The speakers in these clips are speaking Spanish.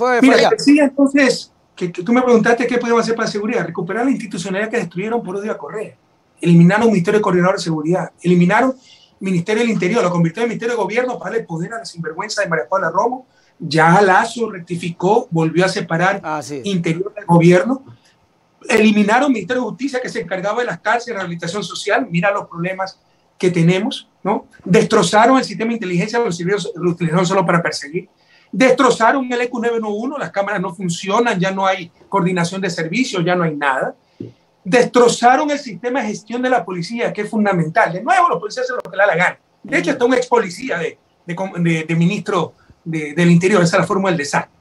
Mira, allá. decía entonces que tú me preguntaste qué podemos hacer para la seguridad. Recuperar la institucionalidad que destruyeron por odio a Correa. Eliminaron un Ministerio de Coordinador de Seguridad. Eliminaron Ministerio del Interior. Lo convirtieron en Ministerio de Gobierno para darle poder a la sinvergüenza de María Paula Romo. Ya Lazo rectificó, volvió a separar Interior del Gobierno. Eliminaron el Ministerio de Justicia, que se encargaba de las cárceles, rehabilitación social. Mira los problemas que tenemos, ¿no? Destrozaron el sistema de inteligencia, lo utilizaron solo para perseguir. Destrozaron el EQ 911, las cámaras no funcionan, ya no hay coordinación de servicios, ya no hay nada. Destrozaron el sistema de gestión de la policía, que es fundamental. De nuevo, los policías hacen lo que les da la gana. De hecho, está un ex policía de ministro del Interior, esa es la fórmula del desastre.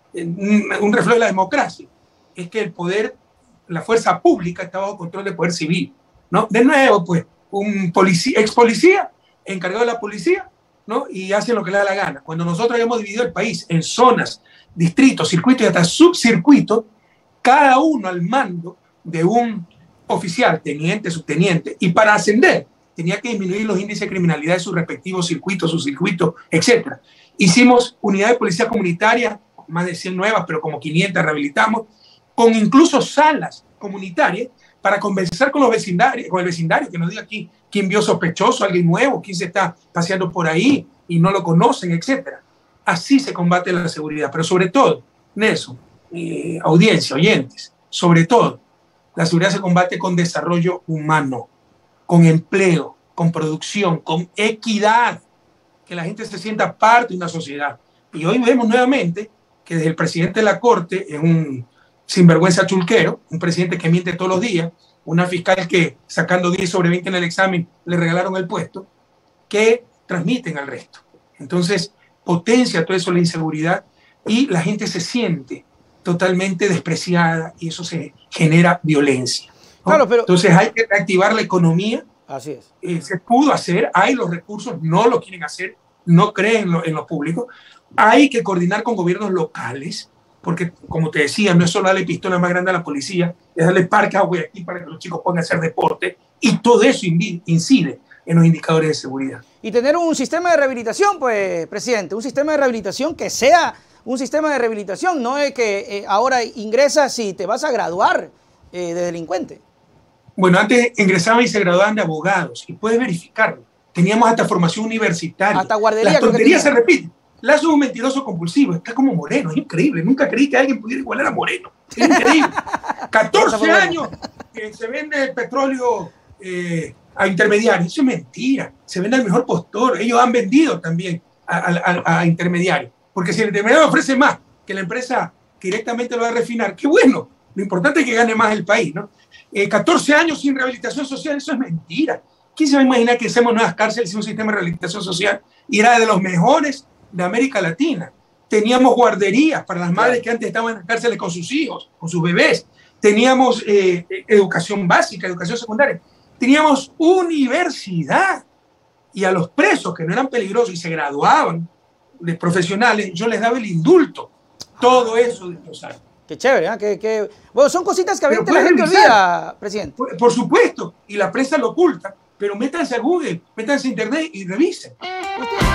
Un reflejo de la democracia es que el poder, la fuerza pública está bajo control del poder civil, ¿no? De nuevo, pues, un ex policía encargado de la policía, ¿no? Y hacen lo que le da la gana. Cuando nosotros habíamos dividido el país en zonas, distritos, circuitos y hasta subcircuitos, cada uno al mando de un oficial, teniente, subteniente, y para ascender tenía que disminuir los índices de criminalidad de sus respectivos circuitos, subcircuitos, etc. Hicimos unidad de policía comunitaria, más de 100 nuevas, pero como 500 rehabilitamos, con incluso salas comunitarias para conversar con el vecindario, que nos diga aquí quién vio sospechoso, alguien nuevo, quién se está paseando por ahí y no lo conocen, etc. Así se combate la seguridad, pero sobre todo, Nelson, audiencia, oyentes, sobre todo, la seguridad se combate con desarrollo humano, con empleo, con producción, con equidad, que la gente se sienta parte de una sociedad. Y hoy vemos nuevamente que desde el presidente de la Corte es un sinvergüenza chulquero, un presidente que miente todos los días, una fiscal que sacando 10 sobre 20 en el examen le regalaron el puesto, que transmiten al resto. Entonces potencia todo eso la inseguridad y la gente se siente totalmente despreciada y eso se genera violencia, ¿no? Claro, pero entonces hay que reactivar la economía. Así es. Se pudo hacer, hay los recursos, no lo quieren hacer, no creen en lo público. Hay que coordinar con gobiernos locales, porque como te decía, no es solo darle pistola más grande a la policía, es darle parques a Guayaquil para que los chicos puedan hacer deporte, y todo eso incide en los indicadores de seguridad. Y tener un sistema de rehabilitación, pues, presidente, un sistema de rehabilitación que sea un sistema de rehabilitación, no es que ahora ingresas y te vas a graduar de delincuente. Bueno, antes ingresaban y se graduaban de abogados, y puedes verificarlo. Teníamos hasta formación universitaria. Hasta guardería. Las tonterías se repiten. Lazo es un mentiroso compulsivo, está como Moreno, es increíble. Nunca creí que alguien pudiera igualar a Moreno. Es increíble. 14 años que se vende el petróleo a intermediarios. Eso es mentira. Se vende al mejor postor. Ellos han vendido también a intermediarios. Porque si el intermediario ofrece más que la empresa que directamente lo va a refinar, qué bueno. Lo importante es que gane más el país, ¿no? 14 años sin rehabilitación social, eso es mentira. ¿Quién se va a imaginar que hacemos nuevas cárceles y un sistema de rehabilitación social? Y era de los mejores de América Latina. Teníamos guarderías para las madres que antes estaban en las cárceles con sus hijos, con sus bebés. Teníamos educación básica, educación secundaria. Teníamos universidad. Y a los presos que no eran peligrosos y se graduaban de profesionales, yo les daba el indulto. Todo eso destrozaron. Qué chévere, ¿eh? Bueno, son cositas que a veces la gente olvida, presidente. Por supuesto, y la prensa lo oculta, pero métanse a Google, métanse a Internet y revisen.